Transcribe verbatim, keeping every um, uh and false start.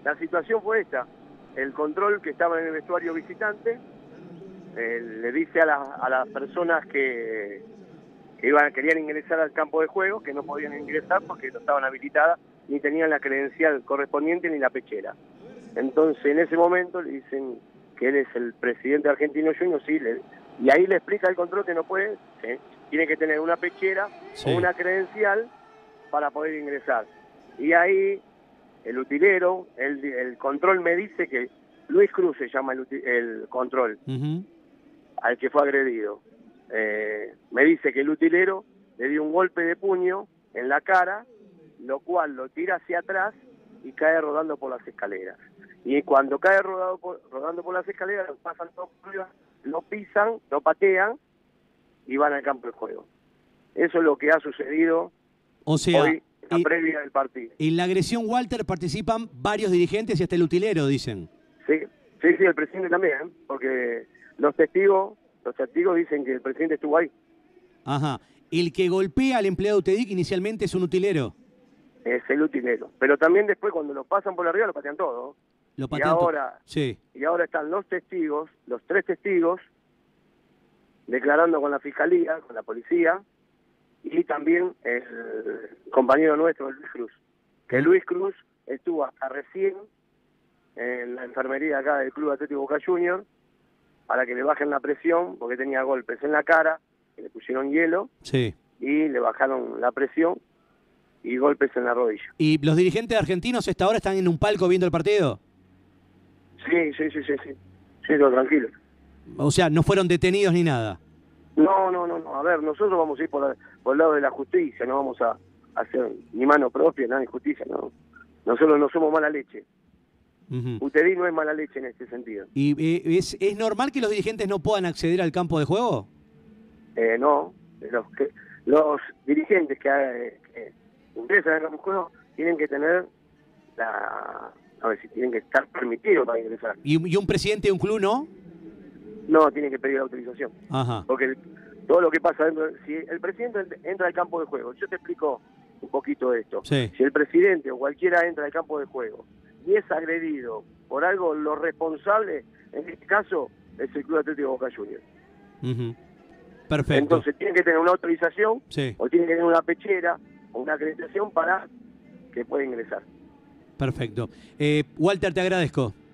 la situación fue esta. El control que estaba en el vestuario visitante eh, le dice a, la, a las personas que, que iban, querían ingresar al campo de juego que no podían ingresar porque no estaban habilitadas, ni tenían la credencial correspondiente ni la pechera. Entonces en ese momento le dicen que él es el presidente de Argentino Juniors, sí, le, y ahí le explica el control que no puede, ¿sí? Tiene que tener una pechera sí. o una credencial para poder ingresar. Y ahí el utilero, el, el control me dice que Luis Cruz se llama el, el control, uh-huh. al que fue agredido. Eh, me dice que el utilero le dio un golpe de puño en la cara, lo cual lo tira hacia atrás y cae rodando por las escaleras. Y cuando cae rodado por, rodando por las escaleras, lo pasan todos por arriba, lo pisan, lo patean y van al campo de juego. Eso es lo que ha sucedido o sea, hoy, en la y, previa del partido. En la agresión, Walter, participan varios dirigentes y hasta el utilero, dicen. Sí, sí, sí, el presidente también, ¿eh? Porque los testigos, los testigos dicen que el presidente estuvo ahí. Ajá. El que golpea al empleado de UTEDIC inicialmente es un utilero. Es el utilero. Pero también después cuando lo pasan por arriba lo patean todo. Lo patean y ahora, sí. y ahora están los testigos, los tres testigos, declarando con la fiscalía, con la policía, y también el compañero nuestro, Luis Cruz. Que Luis Cruz estuvo hasta recién en la enfermería acá del Club Atlético Boca Juniors para que le bajen la presión, porque tenía golpes en la cara, que le pusieron hielo, sí. y le bajaron la presión y golpes en la rodilla. ¿Y los dirigentes argentinos hasta ahora están en un palco viendo el partido? Sí, sí, sí, sí, sí. Sí, no, tranquilo. O sea, no fueron detenidos ni nada. No, no, no, no. A ver, nosotros vamos a ir por, la, por el lado de la justicia, no vamos a, a hacer ni mano propia, nada de justicia, no. Nosotros no somos mala leche. Uh-huh. UTEDIC no es mala leche en este sentido. ¿Y eh, es, es normal que los dirigentes no puedan acceder al campo de juego? Eh, no. Los, que, los dirigentes que, eh, que ingresan al campo de juego tienen que tener la... A ver si tienen que estar permitidos para ingresar. ¿Y, y un presidente de un club no? No, tienen que pedir la autorización. Ajá. Porque el, todo lo que pasa dentro... Si el presidente entra al campo de juego, yo te explico un poquito de esto. Sí. Si el presidente o cualquiera entra al campo de juego y es agredido por algo, lo responsable, en este caso, es el Club Atlético Boca Juniors. Uh-huh. Perfecto. Entonces, tiene que tener una autorización, sí. o tiene que tener una pechera o una acreditación para que pueda ingresar. Perfecto. Eh, Walter, te agradezco.